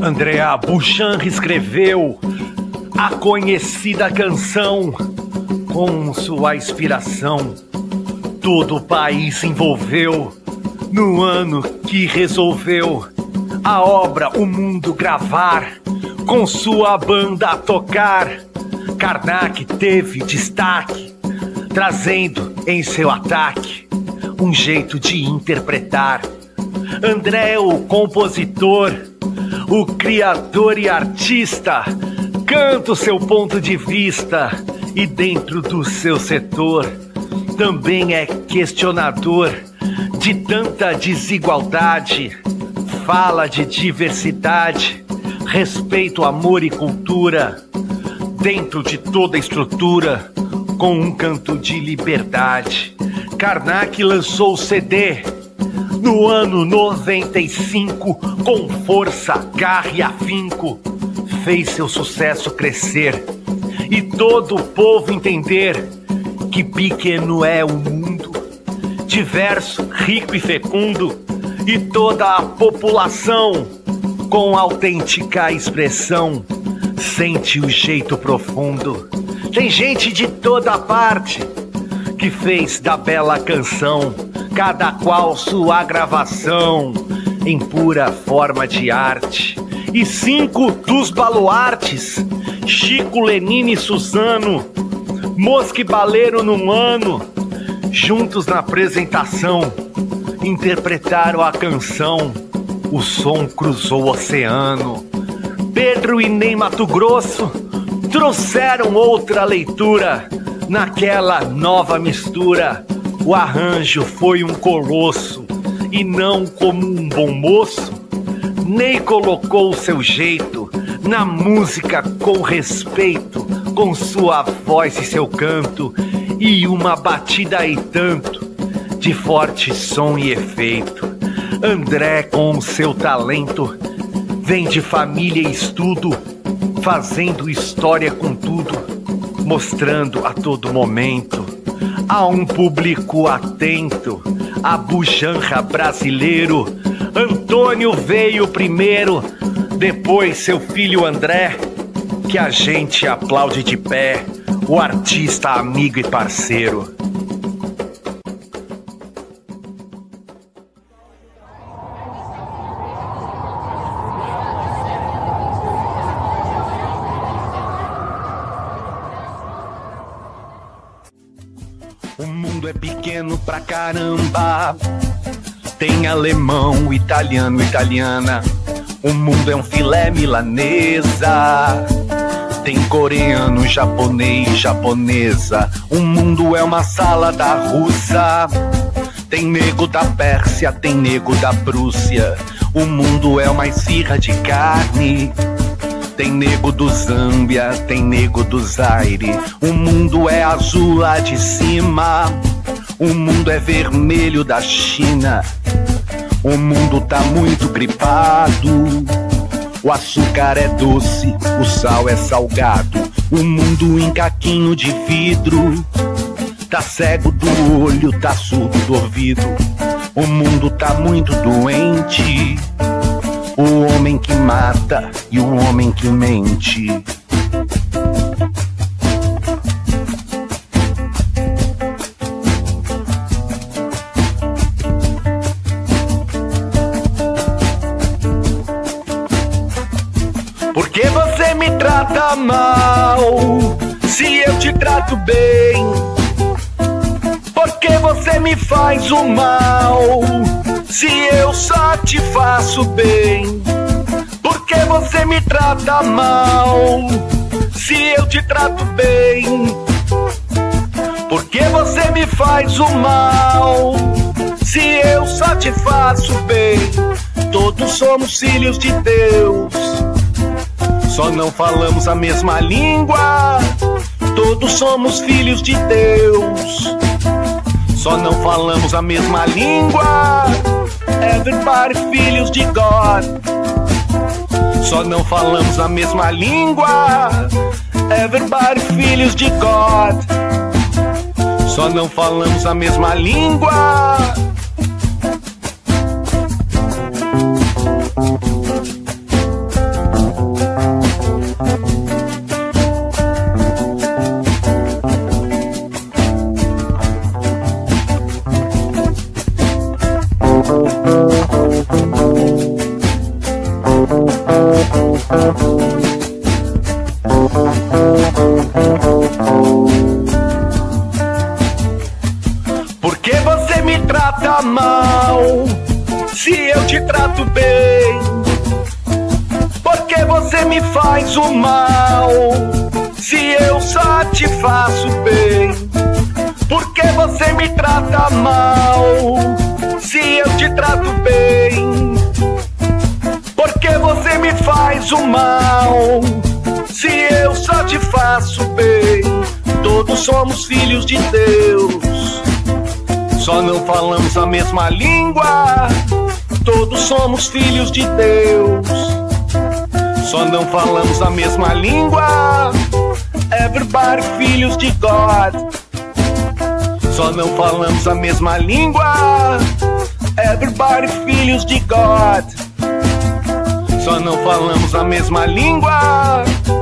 Andrea Bouchan escreveu a conhecida canção com sua inspiração. Todo o país se envolveu no ano que resolveu a obra O Mundo gravar, com sua banda tocar. Karnak teve destaque, trazendo em seu ataque um jeito de interpretar. André, o compositor, o criador e artista, canta o seu ponto de vista e dentro do seu setor também é questionador de tanta desigualdade. Fala de diversidade, respeito, amor e cultura dentro de toda a estrutura, com um canto de liberdade. Karnak lançou o CD no ano 95, com força, garra e afinco, fez seu sucesso crescer e todo o povo entender que pequeno é o mundo, diverso, rico e fecundo, e toda a população com autêntica expressão sente o jeito profundo. Tem gente de toda parte que fez da bela canção, cada qual sua gravação em pura forma de arte. E 5 dos baluartes, Chico, Lenine e Suzano, Mosca e Baleiro num ano, juntos na apresentação, interpretaram a canção O Som Cruzou o Oceano. Pedro e Ney Mato Grosso trouxeram outra leitura naquela nova mistura. O arranjo foi um colosso e não como um bom moço. Ney colocou o seu jeito na música com respeito, com sua voz e seu canto, e uma batida e tanto de forte som e efeito. André, com o seu talento, vem de família e estudo, fazendo história com tudo, mostrando a todo momento a um público atento. A buchanra brasileiro, Antônio veio primeiro, depois seu filho André, que a gente aplaude de pé, o artista, amigo e parceiro. O mundo é pequeno pra caramba, tem alemão, italiano, italiana. O mundo é um filé milanesa, tem coreano, japonês, japonesa. O mundo é uma salada russa, tem nego da Pérsia, tem nego da Prússia. O mundo é uma esfirra de carne, tem nego do Zâmbia, tem nego do Zaire. O mundo é azul lá de cima, o mundo é vermelho da China. O mundo tá muito gripado, o açúcar é doce, o sal é salgado. O mundo em caquinho de vidro, tá cego do olho, tá surdo do ouvido. O mundo tá muito doente, o homem que mata e o homem que mente. Por que você me trata mal se eu te trato bem? Por que você me faz o mal se eu só te faço bem? Por que você me trata mal se eu te trato bem? Por que você me faz o mal se eu só te faço bem? Todos somos filhos de Deus, só não falamos a mesma língua. Todos somos filhos de Deus, só não falamos a mesma língua. Everybody filhos de God, só não falamos a mesma língua. Everybody filhos de God, só não falamos a mesma língua. trata mal se eu te trato bem? Por que você me faz o mal se eu só te faço bem? Por que você me trata mal se eu te trato bem? Por que você me faz o mal se eu só te faço bem? Todos somos filhos de Deus, só não falamos a mesma língua. Todos somos filhos de Deus, só não falamos a mesma língua. Everybody filhos de God, só não falamos a mesma língua. Everybody filhos de God, só não falamos a mesma língua.